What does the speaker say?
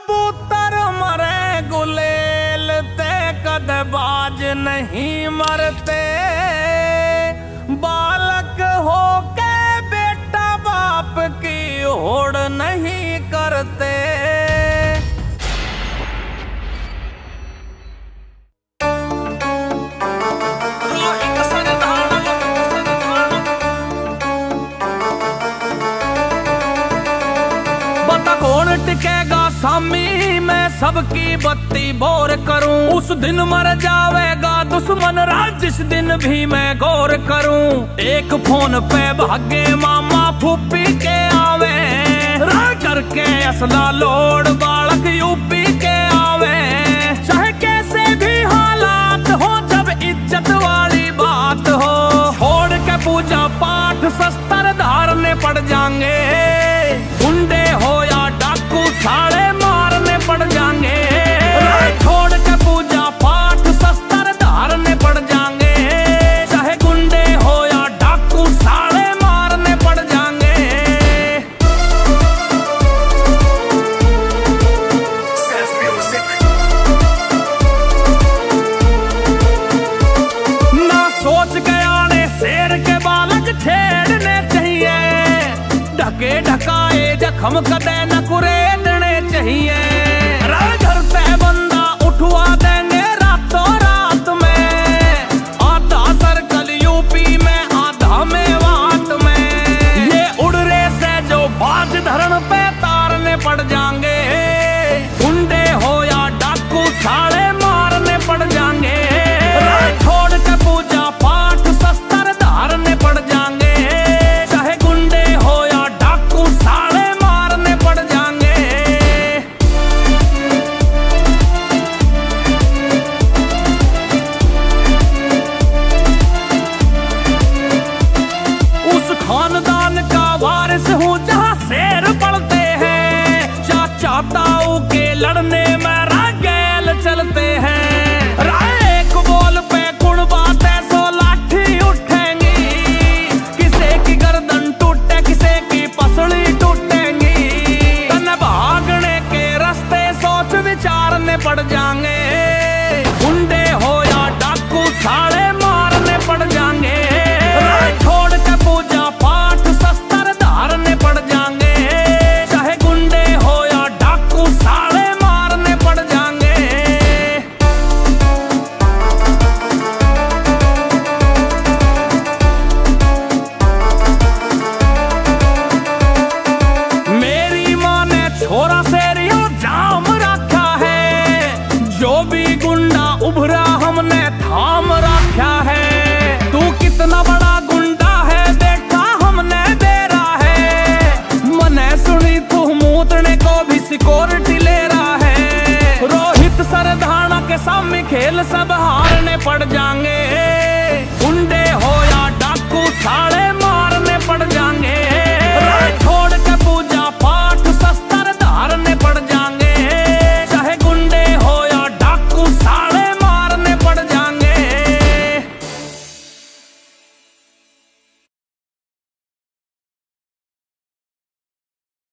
कबूतर मरे गुलेल ते कद बाज नहीं मरते। बालक हो के बेटा बाप की होड़ नहीं करते। कौन टिकेगा सामी मैं सबकी बत्ती बोर करूं। उस दिन मर जावेगा दुश्मन राज जिस दिन भी मैं गौर करूं। एक फोन पे भागे मामा फूफी के आवे। राह करके असला लोड बालक यूपी के आवे। चाहे कैसे भी हालात हो जब इज्जत वाली बात हो। छोड़ के पूजा पाठ शस्त्र धारने पड़ जाएंगे। गुंडे हो या डाकू साले मारने पड़ जाएंगे। छोड़ के पूजा पाठ शस्त्र धारने पड़ जाएंगे। चाहे गुंडे हो या डाकू साले मारने पड़ जाएंगे। ना सोच के आने शेर के बालक छेड़ने चाहिए। ढके ढकाए जख्म कदे न कुरेदने चाहिए। घर पे बंदा उठवा देंगे रातों रात में। आधा सर्कल यूपी में आधा मेवात में। ये उड़रे से जो बाज धरण पे तारने पड़ जाएंगे। गुंडे हो या डाकू साले मारने पड़ जाएंगे। छोड़ के पूजा पाठ शस्त्र धारने पड़ जाएंगे। चाहे गुंडे हो या डाकू साले मारने पड़ जाएंगे। उस खानदान का वारिस हूँ जहाँ शेर पड़ते हैं। चाचा ताऊ के लड़ने में रागेल चलते हैं। एक बोल पे गुण बातें सो लाठी उठेंगी। किसे की गर्दन टूटे किसे की पसली टूटेंगी। तन भागने के रास्ते सोच विचारने पड़ जाएंगे। गुंडे हो या डाकू साले मारने पड़ जाएंगे। छोड़ के पूजा पाठ शस्त्र धारने पड़ जाएंगे। चाहे गुंडे हो या डाकू साले मारने पड़ जाएंगे। मेरी माँ ने छोरा सेरिया जाम रखा है। जो भी गुंडा उभरा हमने थाम रखा है। तू कितना बड़ा गुंडा है बेटा हमने बेरा है। मने सुनी तू मूतने को भी सिक्योरिटी ले रहा है। रोहित सरधाना के सामने खेल सब हार